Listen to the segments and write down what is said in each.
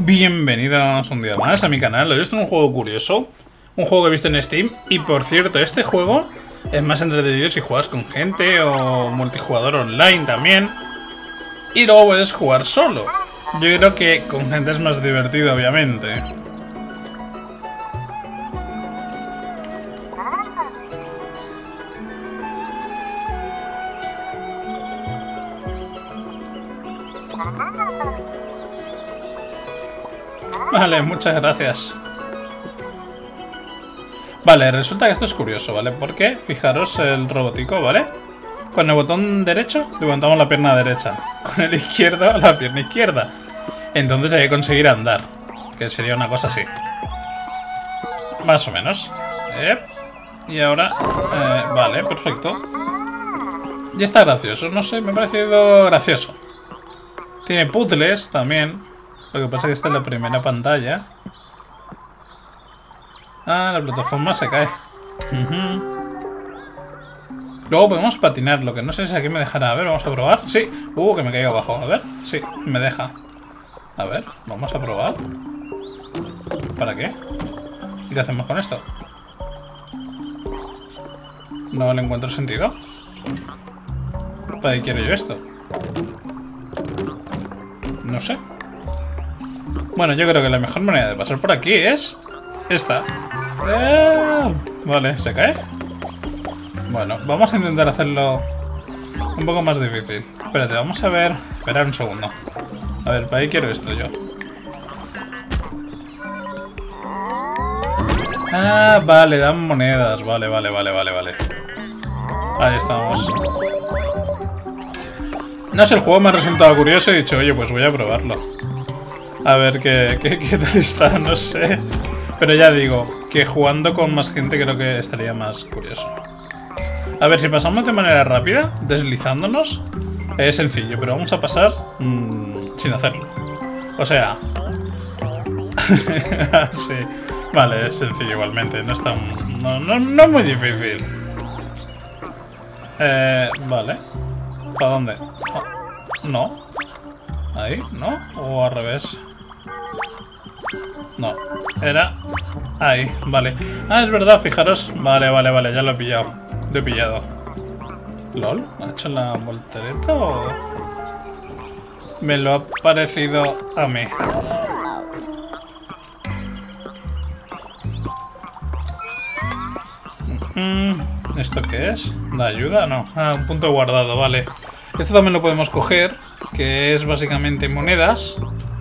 Bienvenidos un día más a mi canal. Hoy es un juego curioso, un juego que he visto en Steam. Y por cierto, este juego es más entretenido si juegas con gente o multijugador online también. Y luego puedes jugar solo. Yo creo que con gente es más divertido, obviamente. Vale, muchas gracias. Vale, resulta que esto es curioso, ¿vale? Porque, fijaros el robotico, ¿vale? Con el botón derecho levantamos la pierna derecha. Con el izquierdo, la pierna izquierda. Entonces hay que conseguir andar. Que sería una cosa así. Más o menos. Y ahora... vale, perfecto. Y está gracioso, no sé, me ha parecido gracioso. Tiene puzzles también. Lo que pasa es que esta es la primera pantalla. Ah, la plataforma se cae. Luego podemos patinar, lo que no sé si aquí me dejará. A ver, vamos a probar. Sí, que me caigo abajo. A ver, sí, me deja. A ver, vamos a probar. ¿Para qué? ¿Y qué hacemos con esto? No le encuentro sentido. ¿Para qué quiero yo esto? No sé. Bueno, yo creo que la mejor manera de pasar por aquí es esta. Vale, ¿se cae? Bueno, vamos a intentar hacerlo un poco más difícil. Espérate, vamos a ver... Esperar un segundo. A ver, para ahí quiero esto yo. Ah, vale, dan monedas. Vale. Ahí estamos. No sé, el juego me ha resultado curioso y he dicho, oye, pues voy a probarlo. A ver qué tal está, no sé. Pero ya digo, que jugando con más gente creo que estaría más curioso. A ver, si pasamos de manera rápida, deslizándonos, es sencillo, pero vamos a pasar sin hacerlo. O sea... sí. Vale, es sencillo igualmente, no es tan... No es muy difícil. Vale. ¿Para dónde? Oh, no. Ahí, ¿no? O al revés. No, era ahí, vale. Ah, es verdad, fijaros. Vale, ya lo he pillado. Lo he pillado. ¿Lol? ¿Ha hecho la voltereta o...? Me lo ha parecido a mí. ¿Esto qué es? ¿La ayuda? No. Ah, un punto guardado, vale. Esto también lo podemos coger, que es básicamente monedas.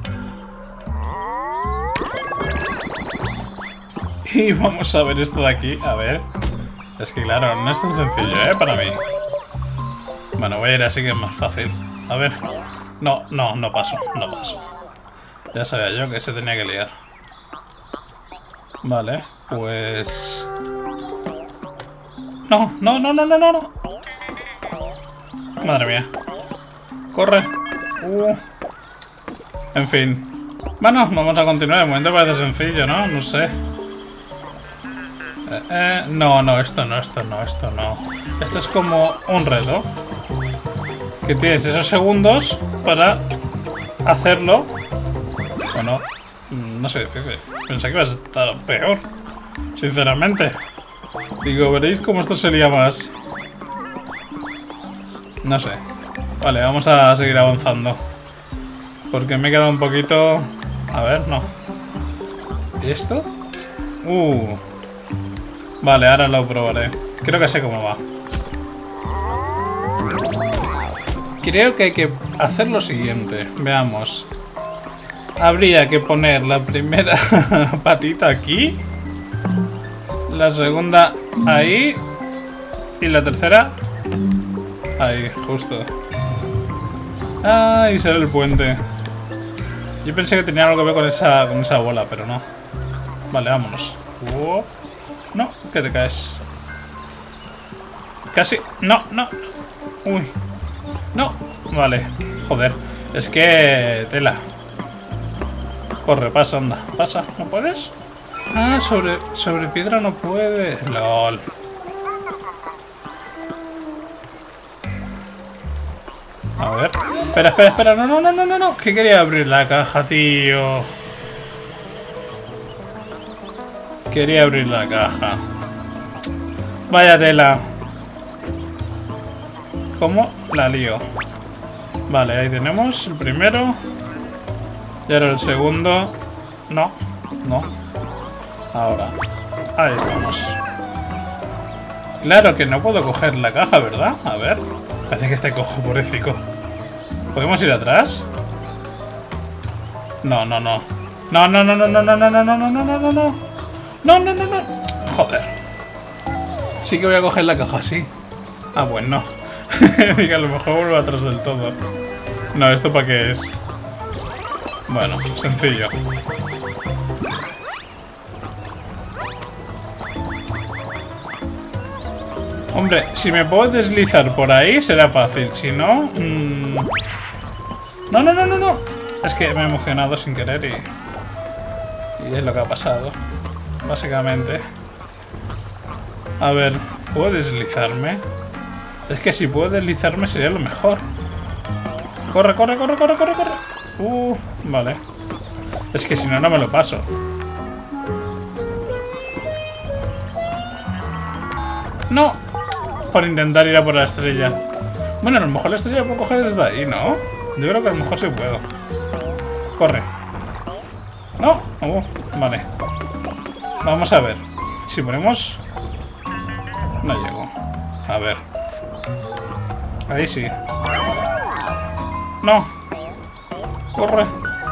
Y vamos a ver esto de aquí, a ver. Es que claro, no es tan sencillo, para mí. Bueno, voy a ir así que es más fácil. A ver. No paso. Ya sabía yo que se tenía que liar. Vale, pues... No. Madre mía. Corre. En fin. Bueno, vamos a continuar. De momento parece sencillo, ¿no? No sé. No, esto no. Esto es como un reto. Que tienes esos segundos para hacerlo. Bueno, no sé, difícil. Pensé que iba a estar peor. Sinceramente. Digo, veréis cómo esto sería más. No sé. Vale, vamos a seguir avanzando. Porque me he quedado un poquito... A ver, no. ¿Y esto? Vale, ahora lo probaré. Creo que sé cómo va. Creo que hay que hacer lo siguiente. Veamos. Habría que poner la primera patita aquí. La segunda ahí. Y la tercera ahí, justo. Ah, y será el puente. Yo pensé que tenía algo que ver con esa bola, pero no. Vale, vámonos. No, que te caes. Casi. No. Uy. No. Vale. Joder. Es que... Tela. Corre, pasa, anda. Pasa. ¿No puedes? Ah, sobre piedra no puede. LOL. A ver. Espera. No. Que quería abrir la caja, tío. Quería abrir la caja. Vaya tela. ¿Cómo la lío? Vale, ahí tenemos el primero. Y ahora el segundo. No, no. Ahora. Ahí estamos. Claro que no puedo coger la caja, ¿verdad? A ver. Parece que está cojo, pobrecito. ¿Podemos ir atrás? No, no, no. No, no, no, no, no, no, no, no, no, no, no, no, no, no. No, no, no, no. Joder. Sí que voy a coger la caja, sí. Ah, bueno. Diga, a lo mejor vuelvo atrás del todo. No, ¿esto para qué es? Bueno, sencillo. Hombre, si me puedo deslizar por ahí será fácil. Si no... No, no, no, no, no. Es que me he emocionado sin querer y es lo que ha pasado. Básicamente. A ver, ¿puedo deslizarme? Es que si puedo deslizarme sería lo mejor. Corre, corre, corre, corre, corre, corre. Vale. Es que si no, no me lo paso. No. Por intentar ir a por la estrella. Bueno, a lo mejor la estrella la puedo coger desde ahí, ¿no? Yo creo que a lo mejor sí puedo. Corre. No. Vale. Vamos a ver. Si ponemos... No llego. A ver. Ahí sí. No. Corre.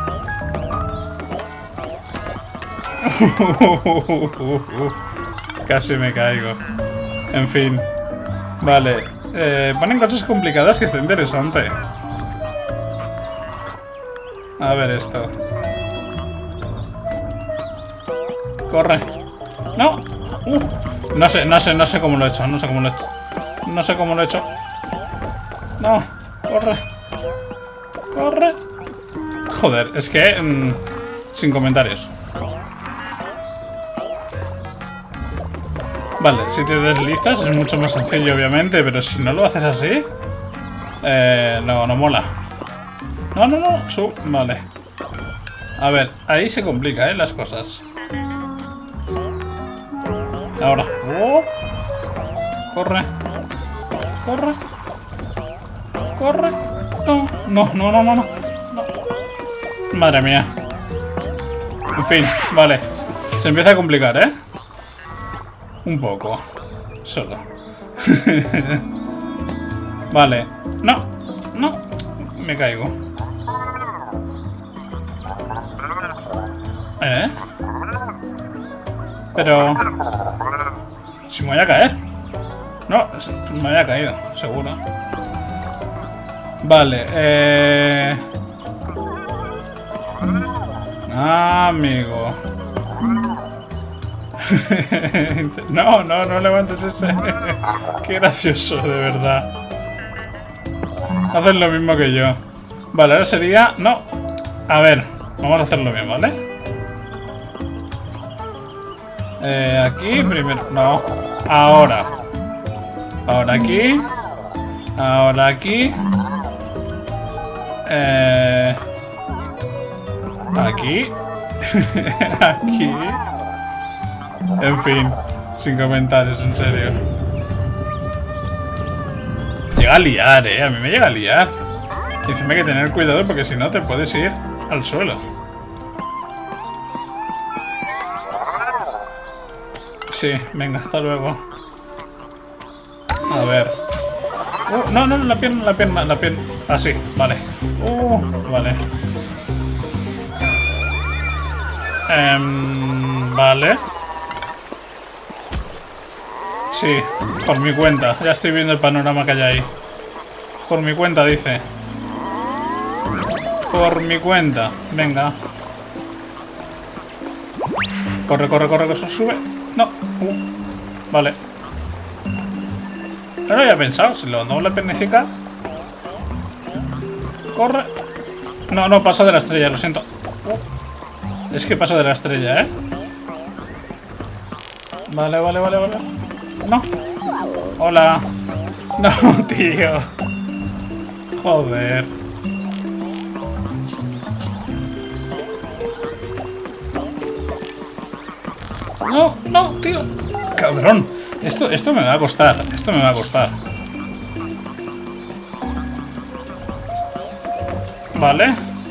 Casi me caigo. En fin. Vale. Ponen cosas complicadas que está interesante. A ver esto. Corre. No. No sé cómo lo he hecho. No sé cómo lo he hecho. No sé cómo lo he hecho. No. Corre. Corre. Joder, es que... sin comentarios. Vale, si te deslizas es mucho más sencillo, obviamente, pero si no lo haces así... no mola. No, no, no. Vale. A ver, ahí se complica, las cosas. Ahora. Corre. Corre. Corre. No, no, no, no, no, no. Madre mía. En fin, vale. Se empieza a complicar, ¿eh? Un poco. Solo. Vale. No. No. Me caigo. Pero... Si me voy a caer. No, me había caído, seguro. Vale, amigo. No, no, no levantes ese. Qué gracioso, de verdad. Haces lo mismo que yo. Vale, ahora sería... No. A ver, vamos a hacerlo bien, ¿vale? Aquí primero... No. Ahora. Ahora aquí. Ahora aquí. Aquí. Aquí. En fin. Sin comentarios, en serio. Llega a liar, A mí me llega a liar. Y encima hay que tener cuidado porque si no te puedes ir al suelo. Sí, venga, hasta luego. A ver. No, no, la pierna. Ah, sí, vale. Vale. Vale. Sí, por mi cuenta. Ya estoy viendo el panorama que hay ahí. Por mi cuenta, dice. Por mi cuenta. Venga. Corre, corre, corre, que eso sube. No. Vale. No lo había pensado. Si lo doble pernifica. Corre. No, no, paso de la estrella, lo siento. Es que paso de la estrella, Vale, vale, vale, vale. No. Hola. No, tío. Joder. No, no, tío. Cabrón. Esto me va a costar. Esto me va a costar. Vale.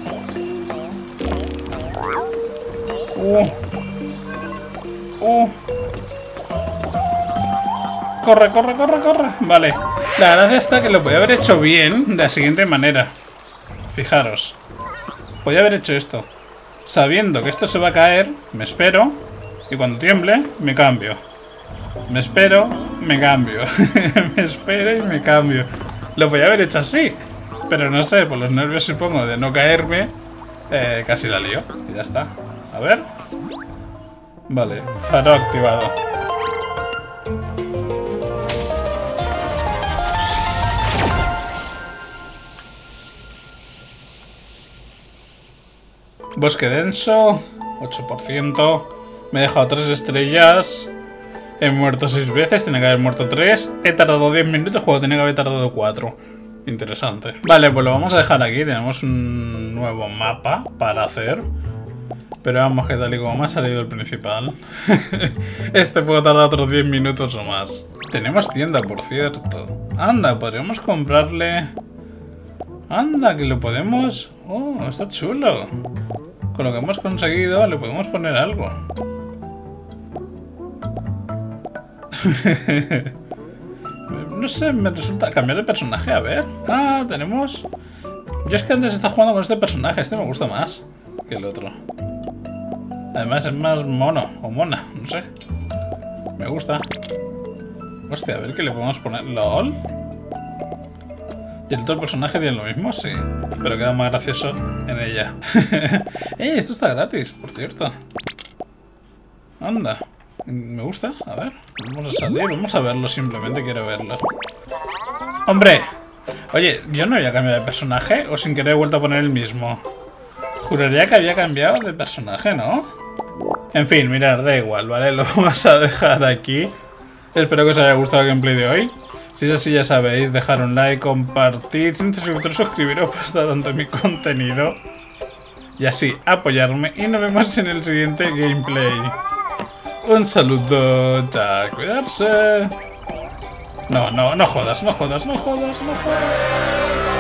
Corre, corre, corre, corre. Vale. La gracia está que lo podía haber hecho bien de la siguiente manera. Fijaros. Podía haber hecho esto. Sabiendo que esto se va a caer, me espero. Y cuando tiemble, me cambio. Me espero, me cambio. Me espero y me cambio. Lo podía haber hecho así. Pero no sé, por los nervios supongo de no caerme, casi la lío. Y ya está. A ver. Vale, faro activado. Bosque denso, 8%. Me he dejado 3 estrellas. He muerto 6 veces, tenía que haber muerto 3. He tardado 10 minutos, el juego tenía que haber tardado 4. Interesante. Vale, pues lo vamos a dejar aquí. Tenemos un nuevo mapa para hacer. Pero vamos, que tal y como me ha salido el principal. Este puede tardar otros 10 minutos o más. Tenemos tienda, por cierto. Anda, podríamos comprarle... Anda, que lo podemos... Oh, está chulo. Con lo que hemos conseguido le podemos poner algo. No sé, me resulta cambiar de personaje, a ver. Ah, tenemos... Yo es que antes estaba jugando con este personaje. Este me gusta más que el otro. Además es más mono o mona, no sé. Me gusta. Hostia, a ver qué le podemos poner. ¿LOL? ¿Y el otro personaje tiene lo mismo? Sí. Pero queda más gracioso en ella. Esto está gratis, por cierto. Anda. Me gusta. A ver. Vamos a salir. Vamos a verlo simplemente. Quiero verlo. ¡Hombre! Oye, ¿yo no había cambiado de personaje? ¿O sin querer he vuelto a poner el mismo? Juraría que había cambiado de personaje, ¿no? En fin, mirad, da igual, ¿vale? Lo vamos a dejar aquí. Espero que os haya gustado el gameplay de hoy. Si es así, ya sabéis, dejar un like, compartir, si no estáis suscritos, suscribiros para estar dando mi contenido. Y así, apoyarme. Y nos vemos en el siguiente gameplay. Un saludo, chao, cuidarse. No jodas, no jodas, no jodas, no jodas.